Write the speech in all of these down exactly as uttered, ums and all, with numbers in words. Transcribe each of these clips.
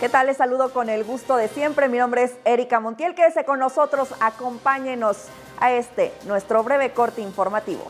¿Qué tal? Les saludo con el gusto de siempre. Mi nombre es Erika Montiel. Quédese con nosotros, acompáñenos a este, nuestro breve corte informativo.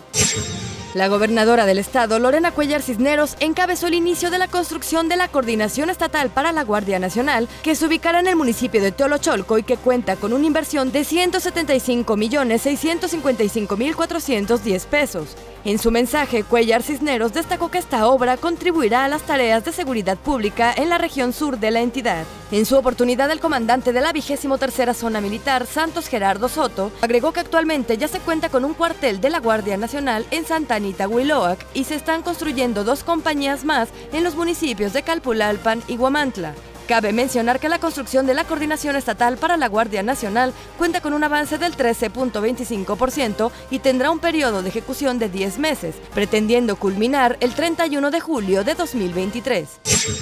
La gobernadora del estado, Lorena Cuellar Cisneros, encabezó el inicio de la construcción de la Coordinación Estatal para la Guardia Nacional, que se ubicará en el municipio de Teolocholco y que cuenta con una inversión de ciento setenta y cinco millones seiscientos cincuenta y cinco mil cuatrocientos diez pesos. En su mensaje, Cuellar Cisneros destacó que esta obra contribuirá a las tareas de seguridad pública en la región sur de la entidad. En su oportunidad, el comandante de la vigésimo tercera Zona Militar, Santos Gerardo Soto, agregó que actualmente ya se cuenta con un cuartel de la Guardia Nacional en Santa Anita, Huiloac, y se están construyendo dos compañías más en los municipios de Calpulalpan y Huamantla. Cabe mencionar que la construcción de la Coordinación Estatal para la Guardia Nacional cuenta con un avance del trece punto veinticinco por ciento y tendrá un periodo de ejecución de diez meses, pretendiendo culminar el treinta y uno de julio de dos mil veintitrés.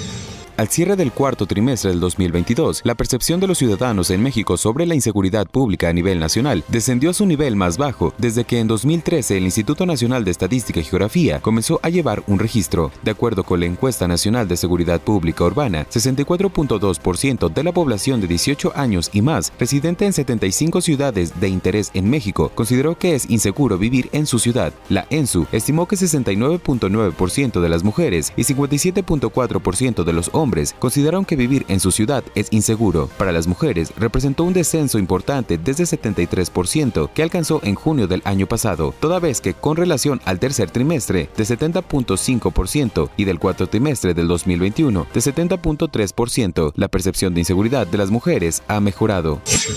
Al cierre del cuarto trimestre del dos mil veintidós, la percepción de los ciudadanos en México sobre la inseguridad pública a nivel nacional descendió a su nivel más bajo desde que en dos mil trece el Instituto Nacional de Estadística y Geografía comenzó a llevar un registro. De acuerdo con la Encuesta Nacional de Seguridad Pública Urbana, sesenta y cuatro punto dos por ciento de la población de dieciocho años y más, residente en setenta y cinco ciudades de interés en México, consideró que es inseguro vivir en su ciudad. La ENSU estimó que sesenta y nueve punto nueve por ciento de las mujeres y cincuenta y siete punto cuatro por ciento de los hombres hombres consideraron que vivir en su ciudad es inseguro. Para las mujeres representó un descenso importante desde setenta y tres por ciento que alcanzó en junio del año pasado, toda vez que con relación al tercer trimestre de setenta punto cinco por ciento y del cuarto trimestre del dos mil veintiuno de setenta punto tres por ciento, la percepción de inseguridad de las mujeres ha mejorado.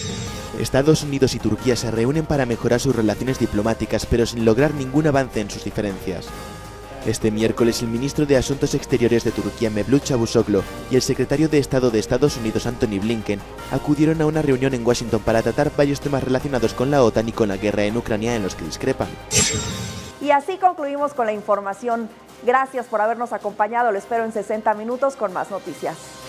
Estados Unidos y Turquía se reúnen para mejorar sus relaciones diplomáticas, pero sin lograr ningún avance en sus diferencias. Este miércoles, el ministro de Asuntos Exteriores de Turquía, Mevlut Çavuşoğlu, y el secretario de Estado de Estados Unidos, Antony Blinken, acudieron a una reunión en Washington para tratar varios temas relacionados con la OTAN y con la guerra en Ucrania en los que discrepan. Y así concluimos con la información. Gracias por habernos acompañado. Lo espero en sesenta minutos con más noticias.